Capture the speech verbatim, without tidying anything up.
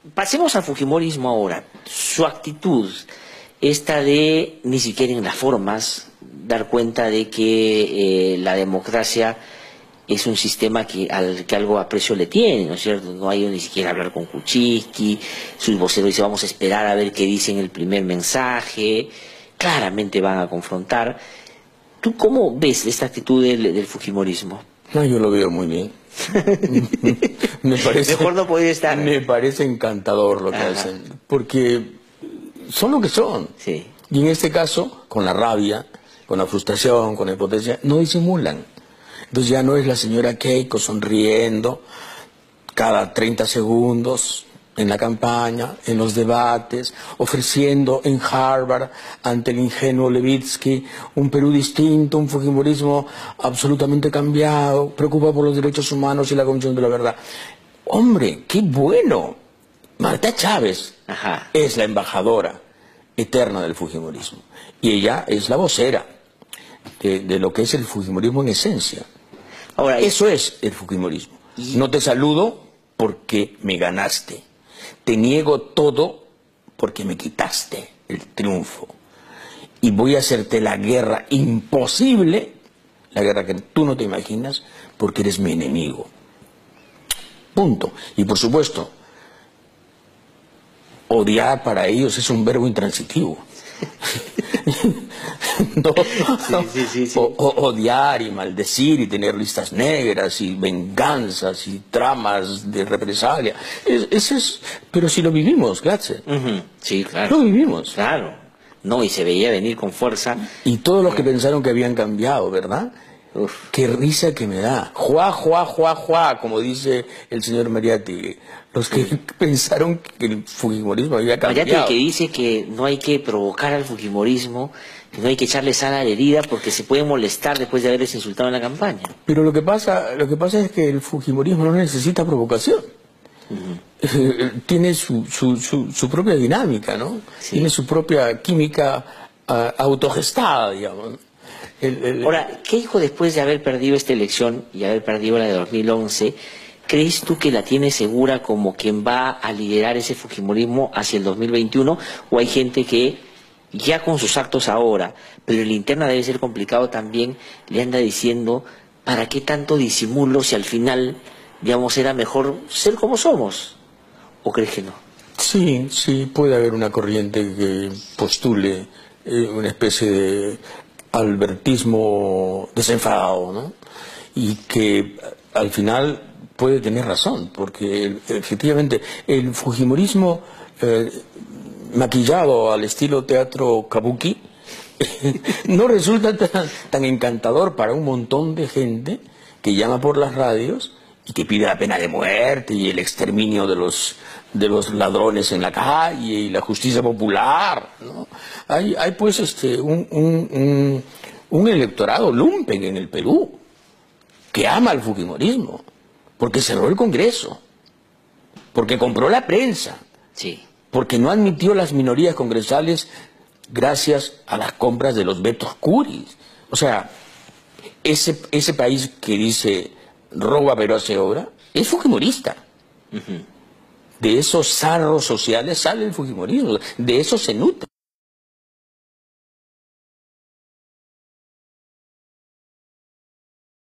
pasemos al fujimorismo ahora. Su actitud, esta de ni siquiera en las formas dar cuenta de que eh, la democracia es un sistema que, al que algo aprecio le tiene, ¿no es cierto? No hay ni siquiera hablar con Kuczynski, sus voceros dicen vamos a esperar a ver qué dicen el primer mensaje, claramente van a confrontar. ¿Tú cómo ves esta actitud del, del fujimorismo? No, yo lo veo muy bien. me parece, Mejor no podría estar. Me parece encantador lo que Ajá. hacen, porque son lo que son. Sí. Y en este caso, con la rabia, con la frustración, con la impotencia, no disimulan. Entonces ya no es la señora Keiko sonriendo cada treinta segundos en la campaña, en los debates, ofreciendo en Harvard ante el ingenuo Levitsky un Perú distinto, un fujimorismo absolutamente cambiado, preocupado por los derechos humanos y la Comisión de la Verdad. ¡Hombre, qué bueno! Marta Chávez Ajá. es la embajadora eterna del fujimorismo y ella es la vocera de, de lo que es el fujimorismo en esencia. Ahora, eso es el fujimorismo. Y... No te saludo porque me ganaste. Te niego todo porque me quitaste el triunfo. Y voy a hacerte la guerra imposible, la guerra que tú no te imaginas, porque eres mi enemigo. Punto. Y por supuesto, odiar para ellos es un verbo intransitivo. No, sí, sí, sí, sí. O, o, odiar y maldecir y tener listas negras y venganzas y tramas de represalia. Es, es, es, pero si lo vivimos, Glatze. Uh-huh. Sí, claro. Lo vivimos. Claro. No, y se veía venir con fuerza. Y todos los que pensaron que habían cambiado, ¿verdad? Uf. Qué risa que me da. Juá, juá, juá, juá, como dice el señor Mariátegui. Los que sí. pensaron que el fujimorismo había cambiado. Mariátegui que dice que no hay que provocar al fujimorismo, que no hay que echarle sal a la herida porque se puede molestar después de haberles insultado en la campaña. Pero lo que pasa, lo que pasa es que el fujimorismo no necesita provocación. Uh-huh. Tiene su, su, su, su propia dinámica, ¿no? Sí. Tiene su propia química uh, autogestada, digamos. El, el... Ahora, ¿qué dijo después de haber perdido esta elección y haber perdido la de dos mil once? ¿Crees tú que la tiene segura como quien va a liderar ese fujimorismo hacia el dos mil veintiuno? ¿O hay gente que ya con sus actos ahora, pero en la interna debe ser complicado también, le anda diciendo ¿para qué tanto disimulo si al final, digamos, era mejor ser como somos? ¿O crees que no? Sí, sí, puede haber una corriente que postule eh, una especie de albertismo desenfadado, ¿no? Y que al final puede tener razón, porque efectivamente el fujimorismo eh, maquillado al estilo teatro kabuki no resulta tan, tan encantador para un montón de gente que llama por las radios y que pide la pena de muerte y el exterminio de los de los ladrones en la calle y la justicia popular, ¿no? Hay, hay pues este un, un, un, un electorado lumpen en el Perú que ama al fujimorismo, porque cerró el Congreso, porque compró la prensa, sí. porque no admitió las minorías congresales gracias a las compras de los vetos curis. O sea, ese, ese país que dice roba pero hace obra, es fujimorista. Uh-huh. De esos sarros sociales sale el fujimorismo, de eso se nutre.